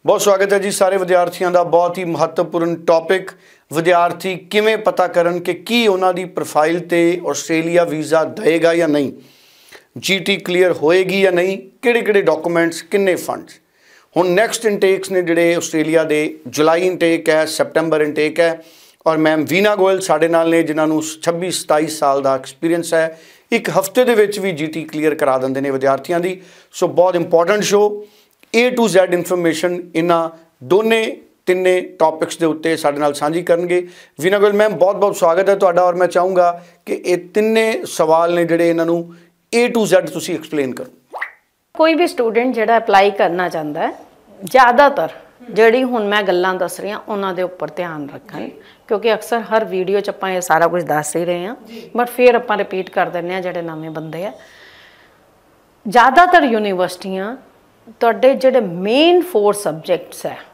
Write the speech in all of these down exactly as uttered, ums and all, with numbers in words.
बहुत स्वागत है जी सारे विद्यार्थियों का। बहुत ही महत्वपूर्ण टॉपिक विद्यार्थी किवें पता करन कि की उन्हां दी प्रोफाइल ते आस्ट्रेलिया वीज़ा देगा या नहीं, जी टी क्लीयर होएगी या नहीं, किहड़े किहड़े डॉकूमेंट्स, किन्ने फंड्स। हुण नैक्सट इंटेक्स ने जिहड़े आस्ट्रेलिया दे जुलाई इंटेक है, सैप्टेंबर इंटेक है और मैम वीना गोयल साडे नाल ने जिन्हां नूं छब्बी सताई साल का एक्सपीरियंस है। एक हफ्ते दे विच भी जी टी क्लीयर करा दिंदे ने विद्यार्थियों की। सो बहुत important show A to Z information इन्हां दोने तिन्ने टॉपिक्स के उत्ते साडे नाल सांझी करनगे। वीना गोयल मैम बहुत बहुत स्वागत है तुहाडा और मैं चाहूँगा कि ये तिन्ने सवाल ने जिहड़े इन्हां नूं ए टू जैड तुसीं एक्सप्लेन करो। कोई भी स्टूडेंट जिहड़ा अप्लाई करना चाहता है, ज़्यादातर जिहड़ी हुण मैं गल्लां दस रही हाँ उन्हां दे उपर ध्यान रखन, क्योंकि अक्सर हर वीडियो च आपां ये सारा कुछ दस ही रहे हैं, बट फिर आपां रिपीट कर दिंदे हैं जिहड़े नवें बंदे आ। ज़्यादातर यूनीवर्सिटियां तुहाडे जिहड़े मेन फोर सबजैक्ट्स है,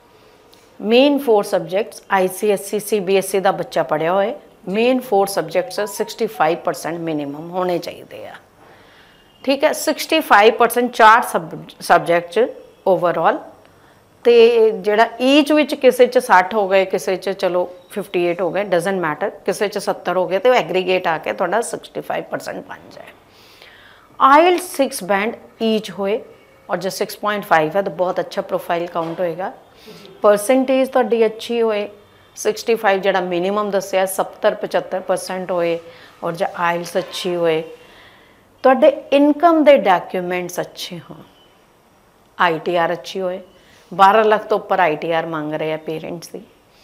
main four subjects I C S C C B S E का बच्चा पढ़िया होए, main four subjects sixty five percent minimum होने चाहिए आ। ठीक है, सिक्सटी फाइव परसेंट चार सब सबजैक्ट ओवरऑल, तो जोड़ा ईच विच किसी च सठ हो गए, किसी च चलो फिफ्टी एट हो गए, डजेंट मैटर, किसी च सत्तर हो गए, तो एग्रीगेट आके थोड़ा सिक्सटी फाइव परसेंट बन जाए। आइल्स सिक्स बैंड ईच होए और जो सिक्स पॉइंट फाइव है तो बहुत अच्छा प्रोफाइल काउंट होएगा। परसेंटेज थोड़ी अच्छी होए, सिक्सटी फाइव जरा मिनीमम दसिया सत्तर पचहत्तर परसेंट होए और जो आइल्स अच्छी होए, तुहाडे इनकम दे डॉक्यूमेंट्स अच्छे हों, आई टी आर अच्छी होए, बारह लाख तो उपर आई टी आर मांग रहे हैं पेरेंट्स की।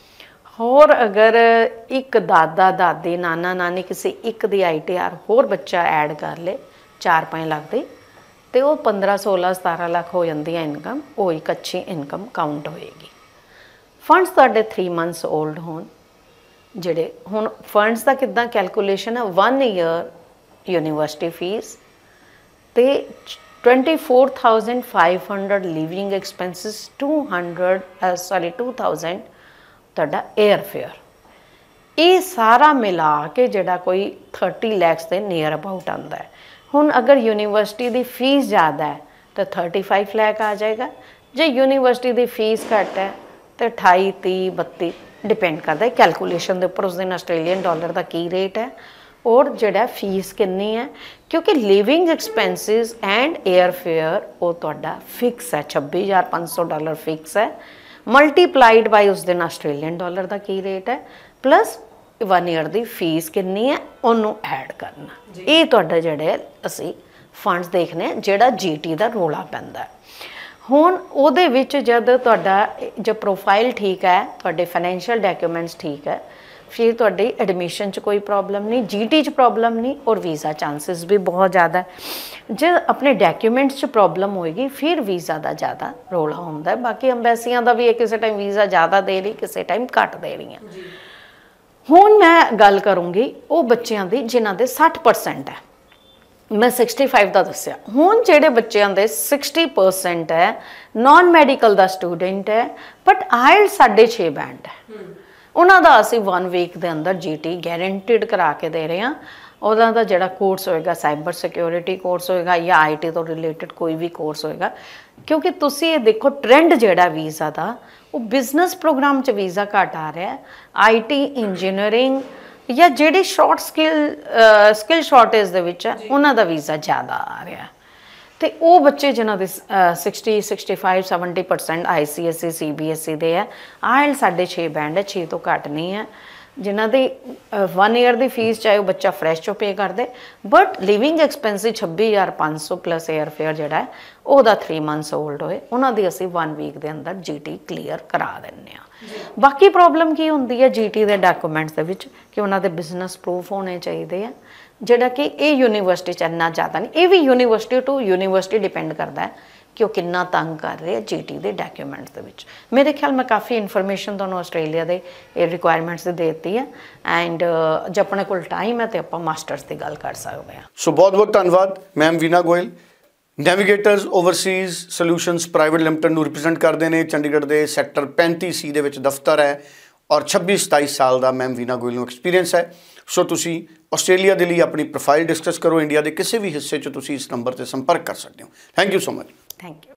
होर अगर एक दादा दादी नाना नानी किसी एक दी आई टी आर होर बच्चा ऐड कर ले चार पाँच लाख की, तो वो पंद्रह सोलह सतारह लाख हो जाती है इनकम, वो एक अच्छी इनकम काउंट होएगी। फंड्स तुहाडे थ्री मंथ्स ओल्ड होन, जिहड़े हुण फंड्स का किद्दां कैलकुलेशन है, वन ईयर यूनीवर्सिटी फीस ते twenty four thousand five hundred living expenses, two hundred sorry two thousand तुहाडा एयर फेयर, ये सारा मिला के जिहड़ा कोई थर्टी लैक्स के नियर अबाउट आंदा है। हुण अगर यूनीवर्सिटी की फीस ज़्यादा है तो थर्टी फाइव लैख आ जाएगा, जो यूनीवर्सिटी की फीस घट है तो अठाई तीह बत्ती डिपेंड करता है कैलकुलेशन के उपर उस दिन आस्ट्रेलियन डॉलर का की रेट है और जोड़ा फीस कितनी है, क्योंकि living expenses and air fare वो तुहाडा फिक्स है, छब्बी हज़ार पाँच सौ डॉलर फिक्स है, मल्टीप्लाइड बाय उस दिन आस्ट्रेलियन डॉलर का की रेट है, प्लस वन ईयर की फीस कितनी है उन्होंने ऐड करना। ये तुहाडा जिहड़े असी फंड्स देखने जिहड़ा जी टी का रोला पैंदा है। हुण उहदे विच जद तुहाडा जो प्रोफाइल ठीक है, तुहाडे फाइनैंशियल डॉक्यूमेंट्स ठीक है, फिर तुहाडी एडमिशन च कोई प्रॉब्लम नहीं, जी टी च प्रॉब्लम नहीं और वीज़ा चांसिस भी बहुत ज़्यादा है। जो अपने डॉक्यूमेंट्स च प्रॉब्लम होएगी फिर वीज़ा का ज़्यादा रोला होंदा है। बाकी अंबैसियां का भी किसी टाइम वीज़ा ज़्यादा दे रही, किसी टाइम घट दे रही हैं। हुण मैं गल करूँगी वो बच्चों की जिन्हों के सठ परसेंट है, मैं सिक्सटी फाइव का दसिया। हुण जिहड़े बच्चों के सिक्सटी परसेंट है, नॉन मैडिकल का स्टूडेंट है, बट आइल्ट साढ़े छे बैंड है, उन्हों का असी वन वीक के अंदर जी टी गारंटीड करा के दे रहे हैं। उन्हों का जोड़ा कोर्स होएगा साइबर सिक्योरिटी कोर्स होएगा या आई टी तो रिलेटेड कोई भी कोर्स होएगा, क्योंकि तुसी ये देखो ट्रेंड जोड़ा वीज़ा का वो बिजनेस प्रोग्राम च वीज़ा घट आ रहा है, आई टी इंजीनियरिंग या जिहड़ी शॉर्ट स्किल स्किल शॉर्टेज दे विच है उन्हां दा वीज़ा ज़्यादा आ रहा है। तो वो बच्चे जिन्हों के sixty sixty five seventy percent I C S C C B S E दे है, आइल साढ़े छे बैंड है, छे तो घट नहीं है, जिन्हों की वन ईयर की फीस चाहे वो बच्चा फ्रैश चो पे कर दे, बट लिविंग एक्सपेंसिस छब्बी हज़ार पाँच सौ प्लस एयर फेयर जोड़ा है वह थ्री मंथ्स ओल्ड होए, उन्होंने असी वन वीक के अंदर जी टी क्लीयर करा दें। बाकी प्रॉब्लम की होंगी है जी टी के डॉक्यूमेंट्स के विच कि उन्होंने बिजनेस प्रूफ होने चाहिए है, जोड़ा कि ये यूनीवर्सिटी च इन्ना ज़्यादा नहीं, ये भी यूनीवर्सिटी टू यूनीवर्सिटी डिपेंड करता है कि वो कितना तंग कर रहे हैं जी टी के डॉक्यूमेंट्स के विच। मेरे ख्याल में काफ़ी इन्फॉर्मेशन तुहानूं आस्ट्रेलिया के रिक्वायरमेंट्स दे दी है, एंड जो अपने कोल टाइम है तो आप मास्टर्स की गल कर सकते हैं। सो बहुत बहुत धन्यवाद ma'am Veena Goyal. Navigators Overseas Solutions Private Limited नूं रिप्रजेंट करते हैं, चंडीगढ़ के सैक्टर पैंती सी दे विच दफ्तर है और छब्बी सताई साल का मैम वीना गोयल नूं एक्सपीरियंस है। सो तुसी आस्ट्रेलिया के लिए अपनी प्रोफाइल डिस्कस करो, इंडिया के किसी भी हिस्से च तुसी इस नंबर से संपर्क कर सकते हो। Thank you so much. Thank you.